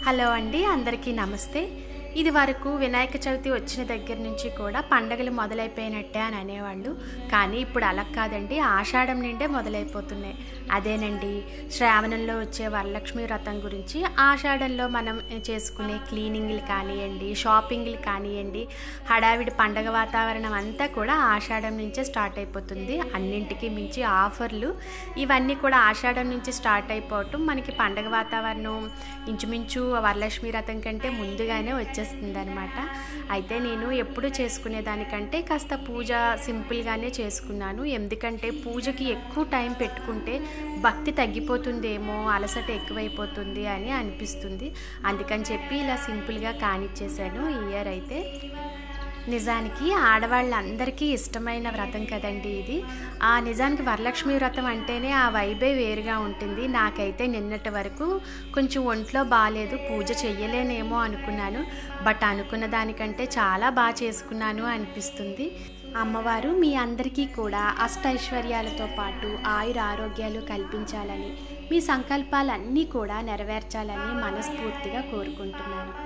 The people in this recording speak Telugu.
హలో అండి, అందరికీ నమస్తే. ఇది వరకు వినాయక చవితి వచ్చిన దగ్గర నుంచి కూడా పండగలు మొదలైపోయినట్టే అని అనేవాళ్ళు. కానీ ఇప్పుడు అలా కాదండి, ఆషాఢం నిండే మొదలైపోతున్నాయి. అదేనండి, శ్రావణంలో వచ్చే వరలక్ష్మి వ్రతం గురించి, ఆషాఢంలో మనం చేసుకునే క్లీనింగ్లు కానివ్వండి, షాపింగ్లు కానివ్వండి, హడావిడి పండగ వాతావరణం అంతా కూడా ఆషాఢం నుంచే స్టార్ట్ అయిపోతుంది. అన్నింటికి మించి ఆఫర్లు ఇవన్నీ కూడా ఆషాఢం నుంచి స్టార్ట్ అయిపోవటం మనకి పండగ వాతావరణం ఇంచుమించు వరలక్ష్మి వ్రతం కంటే ముందుగానే వచ్చేస్తుంది అనమాట. అయితే నేను ఎప్పుడు చేసుకునేదానికంటే కాస్త పూజ సింపుల్గానే చేసుకున్నాను. ఎందుకంటే పూజకి ఎక్కువ టైం పెట్టుకుంటే భక్తి తగ్గిపోతుందేమో, అలసట ఎక్కువైపోతుంది అని అనిపిస్తుంది. అందుకని చెప్పి ఇలా సింపుల్గా కానిచ్చేసాను ఈ ఇయర్ అయితే. నిజానికి ఆడవాళ్ళందరికీ ఇష్టమైన వ్రతం కదండి ఇది. నిజానికి వరలక్ష్మి వ్రతం అంటేనే ఆ వైబే వేరుగా ఉంటుంది. నాకైతే నిన్నటి వరకు కొంచెం ఒంట్లో బాగాలేదు, పూజ చెయ్యలేనేమో అనుకున్నాను. బట్ అనుకున్న దానికంటే చాలా బాగా చేసుకున్నాను అనిపిస్తుంది. అమ్మవారు మీ అందరికీ కూడా అష్టైశ్వర్యాలతో పాటు ఆయుర ఆరోగ్యాలు కల్పించాలని, మీ సంకల్పాలన్నీ కూడా నెరవేర్చాలని మనస్ఫూర్తిగా కోరుకుంటున్నాను.